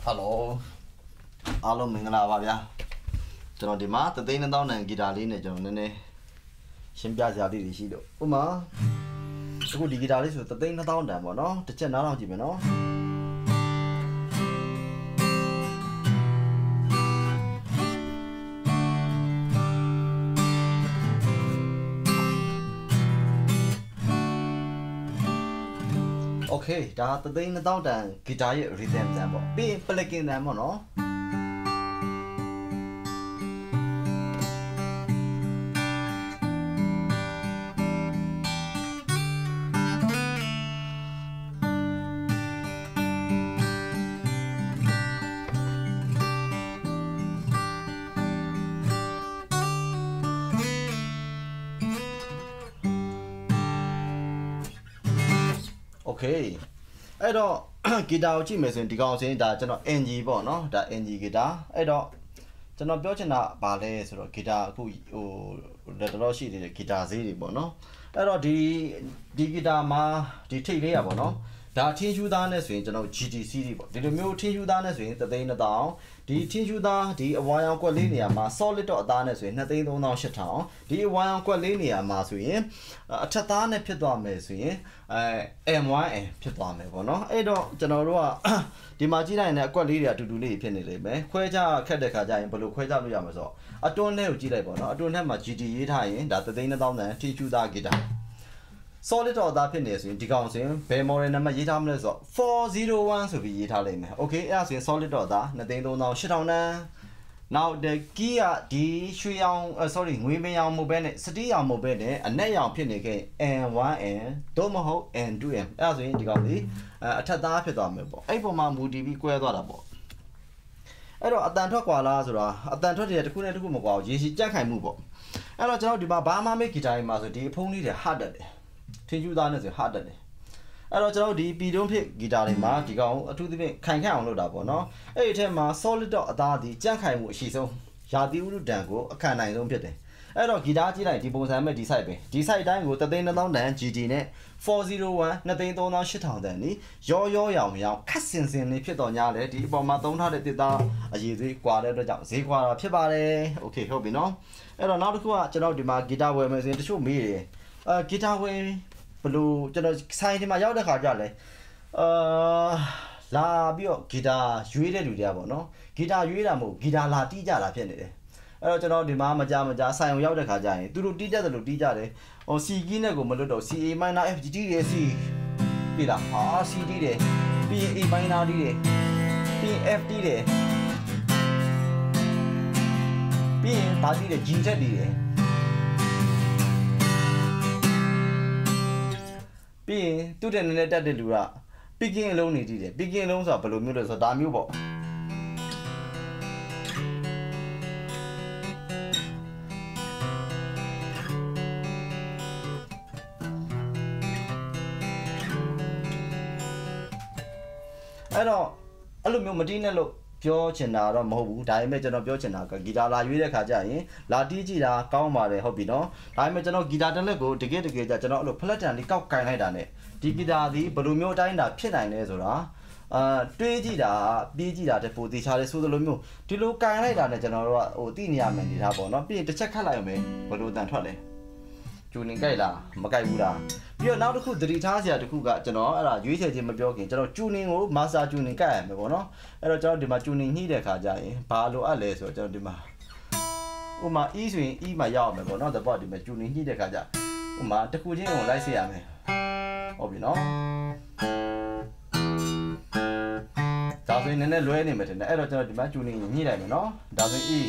Hello, alo mình là bà bia. Cho nó đi má, từ đây nó tao này guitar này cho nó này. Xem bia giờ đi xí được. Ủa mà, tôi đi guitar rồi từ đây nó tao này mà nó, từ trên nó làm gì mà nó. Ok, đã từ đây nó tao này guitar rhythm này mà, bị playing này mà nó. Ok, ấy đó guitar chỉ mấy chuyện thì còn chuyện đã cho nó NG bỏ nó đã NG guitar ấy đó cho nó biểu cho nó bà lê rồi guitar cũng để đó xí thì guitar gì bỏ nó ấy đó đi guitar mà đi thích đấy à bỏ nó đã thiên chú đan này chuyện cho nó GTC đi bỏ đi được thiên chú đan này chuyện từ đây nó đào đi thiên chú đan đi vài quạt lên này mà solid đan này chuyện nó đây đâu nào sẽ tháo đi vài quạt lên này mà chuyện chất đan nàyဖြစ်သွားမယ်ဆိုရင် M1 ဖြစ်သွားမယ်ပေါ့နော်အဲ့တော့ကျွန်တော်တို့ကဒီမှာကြည့်လိုက်ရင်အကွက်လေးတွေအတူတူလေးဖြစ်နေလိမ့်မယ်ခွဲခြားခက်တဲ့ခါကျရင်ဘယ်လိုခွဲခြားလို့ရမလဲဆိုတော့အတွန်းထဲကိုကြည့်လိုက်ပေါ့နော်အတွန်းထဲမှာ GT ရေးထားရင်ဒါ3,000တန်ထိချူသားဂီတာ solid တော့သားဖြစ်နေဆိုရင်ဒီကောင်ဆိုရင်ဘယ် model နံပါတ်ရေးထားမလဲဆိုတော့401ဆိုပြီးရေးထားလိမ့်မယ် okay အဲ့ဒါဆိုရင် solid တော့သား2,300,8,000တန်Now the key di shui yang sorry ငွေမရောင်မဟုတ်ဘဲနဲ့စတီးရောင်မဟုတ်ဘဲနဲ့အနက်ရောင်ဖြစ်နေခဲ့ N1N တော့မဟုတ် N2M အဲ့ဒါဆိုရင်ဒီကောင်လေးအထက်သားဖြစ်သွားမယ်ပေါ့အဲ့ပုံမှာမူတည်ပြီးကွဲသွားတာပေါ့အဲ့တော့အတန်ထွက်กว่าလားဆိုတာအတန်ထွက်တဲ့တစ်ခုနဲ့တစ်ခုမကွာဘူးရေရှည်ကြက်ခိုင်မှုပေါ့အဲ့တော့ကျွန်တော်ဒီမှာဘာမှမေးဂီတာတွေမှာဆိုဒီဖုန်းလေးတွေဟတ်တက်တယ်ထင်းကျူးသားနဲ့ဆိုဟတ်တက်တယ်အဲ့တော့ကျွန်တော်ဒီပြည်တွင်းဖြစ်ဂီတာတွေမှာဒီကောင်အထူးသဖြင့်ခိုင်ခန့်အောင်လုပ်တာပေါ့နော်အဲ့ဒီအထက်မှာ solid တော့အသားဒီကြန့်ခိုင်မှုအရှိဆုံးရာသီဥတုတန်ကိုအခန့်နိုင်ဆုံးဖြစ်တယ်အဲ့တော့ဂီတာကြည့်လိုက်ဒီပုံစံမဲ့ဒီ site ပဲဒီ site တိုင်းကို3,000တန် GT နဲ့401 2,308,000တန်နီရောရောင်ခက်စင်လေးဖြစ်တော့ညာလေဒီအပေါ်မှာသုံးထားတဲ့တစ်သားအရေးသေးကွာတဲ့အတွက်ကြောင့်ဈေးကွာတာဖြစ်ပါတယ်โอเคဟုတ်ပြီနော်အဲ့တော့နောက်တစ်ခုကကျွန်တော်ဒီမှာဂီတာဝယ်မယ်ဆိုရင်တချို့မေးတယ်ဂီတာဝယ်ဘလို့ကျွန်တော်ဆိုင်ဒီမှာရောက်တဲ့ခါကြလဲလာပြီးတော့ဂီတာရွေးတဲ့လူတွေကပေါ့နော်ဂီတာရွေးတာမဟုတ်ဂီတာလာတီးကြတာဖြစ်နေတယ်အဲ့တော့ကျွန်တော်ဒီမှာမကြဆိုင်အောင်ရောက်တဲ့ခါကျရင်သူတို့တီးကြတယ်လို့တီးကြတယ်ဟို C key နဲ့ကိုမလွတ်တော့ CA minor F G တီးတယ် C ပြီလားဟာ C တီးတယ်ပြီးရင် A minor တီးတယ်ပြီးရင် F တီးတယ်ပြီးရင်ဘာတီးတယ် G တက်တီးတယ်ပြီးရင်သူ့တဲ့နည်းနည်းတက်တဲ့လူက picking အလုံးနေတည်တယ် picking အလုံးဆိုတာဘယ်လိုမျိုးလဲဆိုတော့ဒါမျိုးပေါ့အဲ့တော့အဲ့လိုမျိုးမတီးနဲ့လို့ပြောချင်တာတော့မဟုတ်ဘူးဒါပေမဲ့ကျွန်တော်ပြောချင်တာကဂီတာလာရွေးတဲ့ခါကျရင်လာတီးကြည့်တာကောင်းပါတယ်ဟုတ်ပြီနော်ဒါပေမဲ့ကျွန်တော်ဂီတာတစ်လက်ကိုတကယ်ကြကျွန်တော်အဲ့လို flat တန်လေးကောက်ကင်လိုက်တာ ਨੇ ဒီဂီတာဒီဘယ်လိုမျိုးအတိုင်းတာဖြစ်နိုင်လဲဆိုတာတွေးကြည့်တာပြေးကြည့်တာတဲ့ပိုသေးချာလေးဆိုသလိုမျိုးဒီလိုကင်လိုက်တာ ਨੇ ကျွန်တော်တို့ကဟိုသိနေရမယ်နေတာပေါ့နော်ပြီးရင်တစ်ချက်ခတ်လိုက်အောင်ပဲဘယ်လိုတန်ထွက်လဲကျူနေကြိုက်လားမကြိုက်ဘူးလားပြီးတော့နောက်တစ်ခုသတိထားစရာတစ်ခုကကျွန်တော်အဲ့ဒါရွေးချယ်ခြင်းမပြောခင်ကျွန်တော်ကျူနင်းကိုမာစတာကျူနင်းကတ်ရမယ်ပေါ့နော်အဲ့တော့ကျွန်တော်ဒီမှာကျူနင်းညှိတဲ့ခါကျရင်ဘာလိုအပ်လဲဆိုတော့ကျွန်တော်ဒီမှာဥမာ E ဆိုရင် E မှာရောက်အောင်မယ်ပေါ့နော်တပတ်ဒီမှာကျူနင်းညှိတဲ့ခါကျဥမာတစ်ခုချင်းကိုလိုက်စေရမယ်ဟုတ်ပြီနော်ဒါဆိုရင်နည်းနည်းလွဲနေမှာတင်တယ်အဲ့တော့ကျွန်တော်ဒီမှာကျူနင်းညှိလိုက်မယ်နော်ဒါဆိုရင် E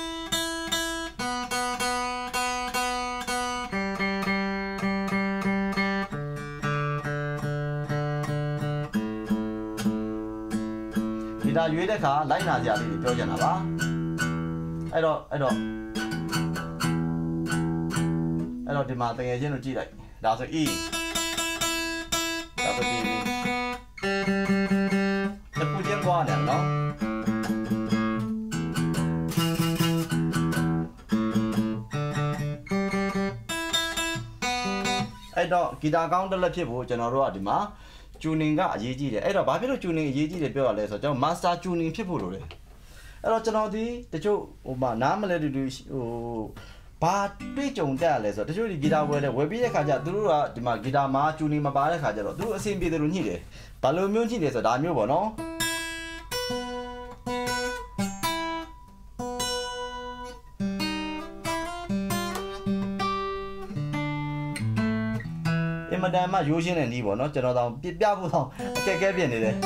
ရွေးတဲ့ခါလိုက်နာကြလေးတွေပြောချင်တာပါအဲ့တော့ဒီမှာတကယ်ချင်းတို့ကြည့်လိုက်ဒါဆို E ဒါဆို D တစ်ခုချင်းကွာတယ်နော်အဲ့တော့ဂီတာကောင်းတစ်လက်ဖြစ်ဖို့ကျွန်တော်တို့ကဒီမှာ tuning ကအရေးကြီးတယ်အဲ့တော့ဘာဖြစ်လို့ tuning အရေးကြီးတယ်ပြောရလဲဆိုတော့ကျွန်တော် master tuning ဖြစ်ဖို့လိုတယ်အဲ့တော့ကျွန်တော်ဒီတချို့ဟိုမှာနားမလဲတူဟိုဘာတွေ့ကြုံတက်ရလဲဆိုတော့တချို့ဒီဂီတာဝယ်ပြီးတဲ့ခါကျသူတို့ကဒီမှာဂီတာမှာ tuning မပါတဲ့ခါကျတော့သူတို့အဆင်ပြေတယ်လို့ညှိတယ်ဘာလို့မျိုးညှိတယ်ဆိုတော့ဒါမျိုးပေါ့နော်အင်မတန်မှရိုးရှင်းတဲ့နီးပေါ့နော်ကျွန်တော်တောင်ပြဖို့တောင်အခက်အခဲဖြစ်နေတယ်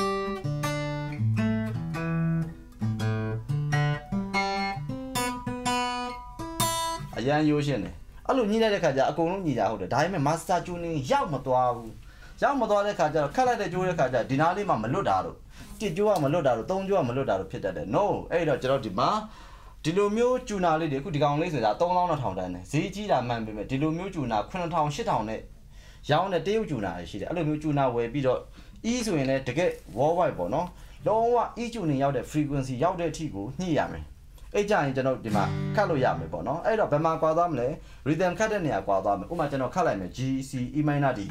အရန်ရိုးရှင်းတယ်အဲ့လိုညှိလိုက်တဲ့ခါကျအကုန်လုံးညှိကြဟုတ်တယ်ဒါပေမဲ့ master tuning ရောက်မသွားဘူးရောက်မသွားတဲ့ခါကျတော့ခတ်လိုက်တဲ့ကြိုးတဲ့ခါကျဒီနားလေးမှမလွတ်တာတော့တစ်ကြိုးကမလွတ်တာတော့သုံးကြိုးကမလွတ်တာတော့ဖြစ်တတ်တယ် no အဲ့တော့ကျွန်တော်ဒီမှာဒီလိုမျိုးကျူနာလေးတွေအခုဒီကောင်လေးဆိုတာ3200တန်းတယ်ဈေးကြီးတာမှန်ပေမဲ့ဒီလိုမျိုးကျူနာ9000 8000နဲ့ရောင်းတဲ့တရုတ်ကျူနာရှိတယ်အဲ့လိုမျိုးကျူနာဝယ်ပြီးတော့ E ဆိုရင်လည်းတကယ် worldwide ပေါ့နော်လုံးဝ E ကျူနေရောက်တဲ့ frequency ရောက်တဲ့အထိကိုညှိရမယ်အဲ့ကြရင်ကျွန်တော်ဒီမှာခတ်လို့ရမယ်ပေါ့နော်အဲ့တော့ဘယ်မှာကွာသွားမလဲ rhythm ခတ်တဲ့နေရာကွာသွားမယ်ဥပမာကျွန်တော်ခတ်လိုက်မယ် G C E minor D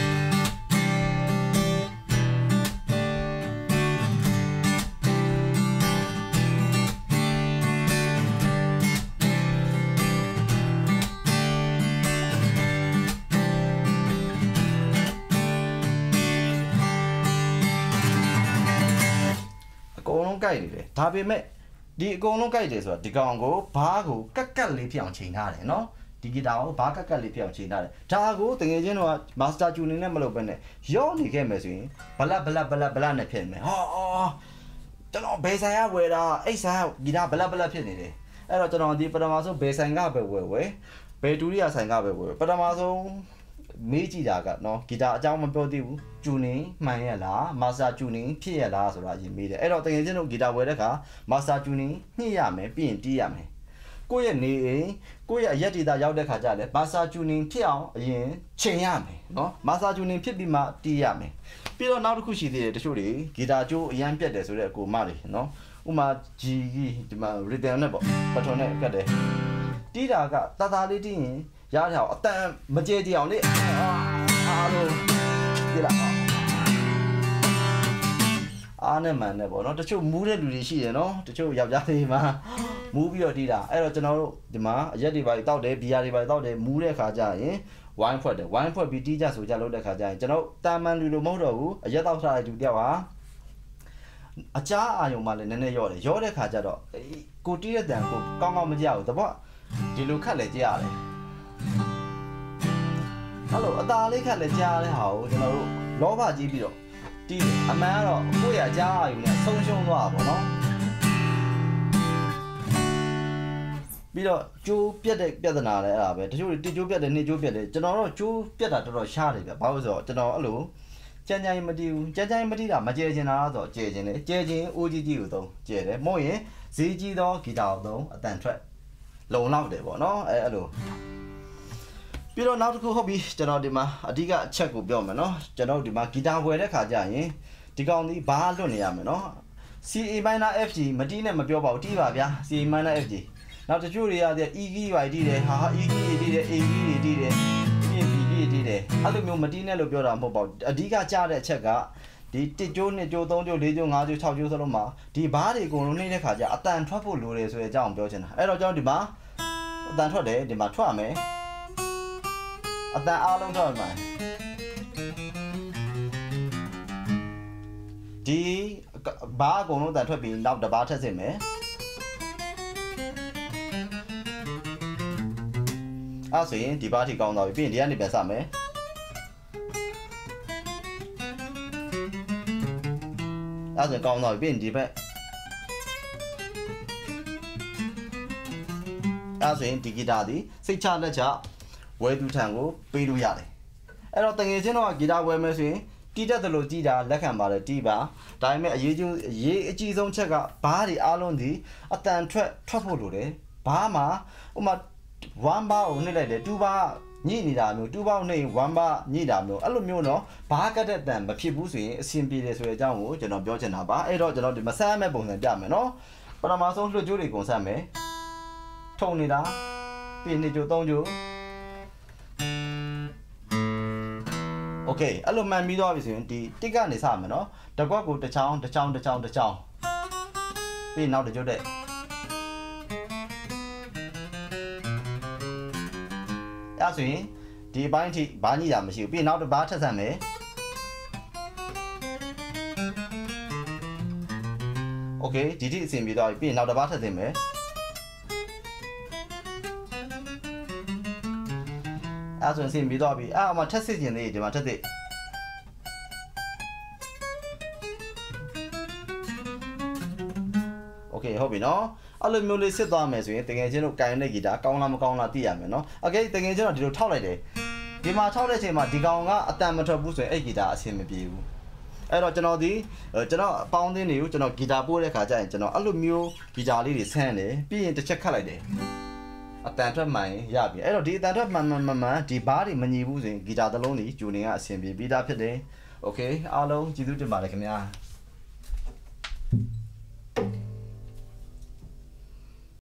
ကြိုက်နေတယ်ဒါပေမဲ့ဒီအကုန်လုံးကြိုက်တယ်ဆိုတာဒီကောင်ကိုဘားကိုကတ်လေးဖြစ်အောင်ချိန်ထားတယ်နော်ဒီဂီတာကိုဘားကတ်လေးဖြစ်အောင်ချိန်ထားတယ်ဒါကိုတကယ်ချင်းတော့ master tuning နဲ့မလုပ်ဘဲနဲ့ရောနေခဲ့မယ်ဆိုရင်ဘလနဲ့ဖြစ်မယ်ကျွန်တော်ဘေးဆိုင်ကဝယ်တာအိတ်ဆိုင်ကဂီတာဘလဖြစ်နေတယ်အဲ့တော့ကျွန်တော်ဒီပထမဆုံးဘေးဆိုင်ကပဲဝယ်ဘေးဒူရီယာဆိုင်ကပဲဝယ်ပထမဆုံးမေးကြည့်တာကနော်ဂီတာအကြောင်းမပြောသေးဘူး tuning မှန်ရဲ့လား master tuning ဖြစ်ရဲ့လားဆိုတာအရင်မေးတယ်အဲ့တော့တကယ်ချင်းတို့ဂီတာဝယ်တဲ့အခါ master tuning ညှိရမယ်ပြီးရင်တီးရမယ်ကိုယ့်ရဲ့နေအိမ်ကိုယ့်ရဲ့အရက်ဒေတာရောက်တဲ့ခါကျလည်း master tuning ဖြစ်အောင်အရင်ချိန်ရမယ်နော် master tuning ဖြစ်ပြီးမှတီးရမယ်ပြီးတော့နောက်တစ်ခုရှိသေးတယ်တချို့တွေဂီတာကျိုးအရန်ပြတ်တယ်ဆိုတဲ့အကိုမတွေနော်ဥမာ G ဒီမှာ rhythm နဲ့ပေါ့ပတ်ထုံနဲ့ကတ်တယ်တီးတာကတာလေးတီးရင်ရတဲ့အောင်အတန်မကြေကြအောင်လေအားလို့ဒီလားအားနဲ့မှန်နဲ့ပေါ့နော်တချို့မူးတဲ့လူတွေရှိတယ်နော်တချို့ယောက်ျားတွေမှာမူးပြီးတော့တီးတာအဲ့တော့ကျွန်တော်တို့ဒီမှာအရက်တွေပါတောက်တယ်ဘီယာတွေပါတောက်တယ်မူးတဲ့ခါကျရင်ဝိုင်းဖွဲ့တယ်ဝိုင်းဖွဲ့ပြီးတီးကြဆိုကြလုပ်တဲ့ခါကျရင်ကျွန်တော်တာမန်လူလိုမဟုတ်တော့ဘူးအရက်တောက်ထားတဲ့လူတယောက်ဟာအချားအာယုံမှလည်းနည်းနည်းရော့တယ်ရော့တဲ့ခါကျတော့ကိုတီးတဲ့တန်ကိုကောင်းမကြဘူးတပေါ့ဒီလိုခတ်လေကြရတယ်အဲ့လိုအသားလေးခတ်လေကြားတဲ့ဟာကိုကျွန်တော်တို့လောဘကြီးပြီးတော့တီးအမှန်ကတော့ကိုယ့်ရကြားအာယုံနဲ့ဆုံးရှုံးသွားတာပေါ့နော်ပြီးတော့ကျိုးပြတ်တဲ့ပြဿနာလည်းအဲ့ဒါပဲတချို့တွေတစ်ကျိုးပြတ်တယ်နှစ်ကျိုးပြတ်တယ်ကျွန်တော်တော့ကျိုးပြတ်တာတော်တော်ရှားတယ်ဗျဘာလို့ဆိုတော့ကျွန်တော်အဲ့လိုကြမ်းမတီးဘူးကြမ်းမတီးတာမကျဲချင်တာဆိုတော့ကျဲချင်တယ်ကျဲချင်အိုးကြီးကိုသုံးကျဲတယ်မဟုတ်ရင်ဈေးကြီးသောဂီတာကိုသုံးအတန်ထွက်လုံလောက်တယ်ပေါ့နော်အဲ့လိုပြီးတော့နောက်တစ်ခုဟုတ်ပြီကျွန်တော်ဒီမှာအဓိကအချက်ကိုပြောမယ်နော်ကျွန်တော်ဒီမှာဂီတာဝယ်တဲ့ခါကျရင်ဒီကောင်ဒီဘာလွတ်နေရမယ်နော် CA minor FG မတီးနဲ့မပြောပါဘူးတီးပါဗျာ CA minor FG နောက်တချို့တွေက E key ပါတီးတယ်ဟာ E key တီးတယ် A key တီးတယ်ပြီးရင် B key တီးတယ်အဲ့လိုမျိုးမတီးနဲ့လို့ပြောတာမဟုတ်ပါဘူးအဓိကကြားတဲ့အချက်ကဒီ1ကျိုး2ကျိုး3ကျိုး4ကျိုး5ကျိုး6ကျိုးစလုံးမှာဒီဘားတွေအကုန်လုံးနေတဲ့ခါကျအတန်ထွက်ဖို့လိုတယ်ဆိုတဲ့အကြောင်းပြောချင်တာအဲ့တော့ကျွန်တော်ဒီမှာအတန်ထွက်တယ်ဒီမှာထွက်ရမယ်အတန်အားလုံးထွက်မှာဒီဘားအကုန်လုံးအတန်ထွက်ပြီးနောက်တစ်ဘားထပ်စစ်မယ်အဲ့ဆိုရင်ဒီဘားထိကောင်းသွားပြီပြီးရင်ဒီကနေပြန်စမယ်အဲ့ဆိုကောင်းသွားပြီပြီးရင်ဒီဘက်အဲ့ဆိုရင်ဒီဂီတာဒီစိတ်ချလက်ချဝယ်သူထံကိုပေးလို့ရတယ်အဲ့တော့တကယ်ချင်းတော့ဂီတာဝယ်မယ်ဆိုရင်တီးတတ်တယ်လို့တီးတာလက်ခံပါတယ်တီးပါဒါပေမဲ့အရေးကြီးဆုံးချက်ကဘားတွေအားလုံးဒီအတန်ထွက်ဖို့လိုတယ်ဘားမှာဥမာ1 bar ကိုနှိပ်လိုက်တယ်2 bar ညှိနေတာမျိုး2 bar နှိပ်1 bar ညှိတာမျိုးအဲ့လိုမျိုးเนาะဘားကတ်တဲ့အတန်မဖြစ်ဘူးဆိုရင်အဆင်ပြေတယ်ဆိုတဲ့အကြောင်းကိုကျွန်တော်ပြောချင်တာပါအဲ့တော့ကျွန်တော်ဒီမဆန်းမဲ့ပုံစံပြမယ်เนาะပထမဆုံးလွှတ်ကြိုးတွေကုန်ဆက်မယ်ထုံနေတာပြီး2ကြိုး3ကြိုးโอเคအဲ့လိုမှန်ပြီးသွားပြီဆိုရင်ဒီတစ်ကနေစမယ်နော်တကွက်ကိုတစ်ချောင်းပြီးနောက်တစ်ကြိုးတဲ့အဲ့ဆိုရင်ဒီအပိုင်းအထိဘာညိတာမရှိဘူးပြီးနောက်တစ်ပါးထပ်ဆံမယ်โอเคဒီထိအဆင်ပြေသွားပြီပြီးနောက်တစ်ပါးထပ်သင်မယ်အဲ့ဆိုရင်အဆင်ပြေသွားပြီအဲ့အမှထပ်စစ်ကျင်သေးဒီမှာထပ်စစ်โอเคဟုတ်ပြီနော်အဲ့လိုမျိုးလေးစစ်သွားမယ်ဆိုရင်တကယ်ချင်းတို့ကင်တဲ့ဂီတာကောင်းလားမကောင်းလားသိရမယ်နော်โอเคတကယ်ချင်းတော့ဒီလိုထောက်လိုက်တယ်ဒီမှာထောက်တဲ့အချိန်မှာဒီကောင်ကအတန်မထွက်ဘူးဆိုရင်အဲ့ဂီတာအဆင်မပြေဘူးအဲ့တော့ကျွန်တော်အပေါင်းအသင်းတွေကိုကျွန်တော်ဂီတာပို့တဲ့ခါကျရင်ကျွန်တော်အဲ့လိုမျိုးဂီတာလေးတွေဆန်းတယ်ပြီးရင်တစ်ချက်ခတ်လိုက်တယ်အတန်ထွက်မှန်ရပြီအဲ့တော့ဒီအတန်ထွက်မှန်ဒီဘားတွေမညီဘူးဆိုရင်ဂီတာတစ်လုံးကြီးဂျူနင်ကအဆင်ပြေပြီးသားဖြစ်တယ်โอเคအားလုံးကျေးဇူးတင်ပါတယ်ခင်ဗျာ